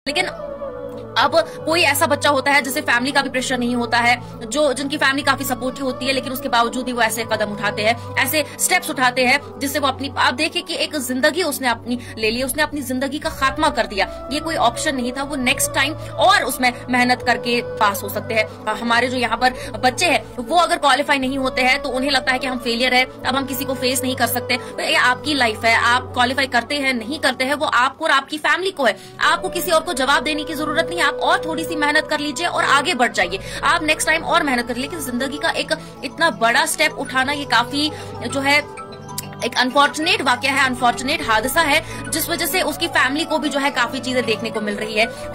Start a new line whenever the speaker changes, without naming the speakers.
लेकिन अब कोई ऐसा बच्चा होता है जिसे फैमिली का भी प्रेशर नहीं होता है, जिनकी फैमिली काफी सपोर्टिव होती है, लेकिन उसके बावजूद भी वो ऐसे कदम उठाते हैं, ऐसे स्टेप्स उठाते हैं जिससे वो अपनी, आप देखिए कि एक जिंदगी उसने अपनी ले ली, उसने अपनी जिंदगी का खात्मा कर दिया। ये कोई ऑप्शन नहीं था, वो नेक्स्ट टाइम और उसमें मेहनत करके पास हो सकते हैं। हमारे जो यहाँ पर बच्चे हैं वो अगर क्वालिफाई नहीं होते हैं तो उन्हें लगता है कि हम फेलियर है, अब हम किसी को फेस नहीं कर सकते। ये आपकी लाइफ है, आप क्वालिफाई करते हैं नहीं करते हैं वो आपको और आपकी फैमिली को है। आपको किसी और को जवाब देने की जरूरत नहीं, आप और थोड़ी सी मेहनत कर लीजिए और आगे बढ़ जाइए। आप नेक्स्ट टाइम और मेहनत कर, लेकिन जिंदगी का एक इतना बड़ा स्टेप उठाना ये काफी जो है एक अनफॉर्चुनेट वाकया है, अनफॉर्चुनेट हादसा है, जिस वजह से उसकी फैमिली को भी जो है काफी चीजें देखने को मिल रही है।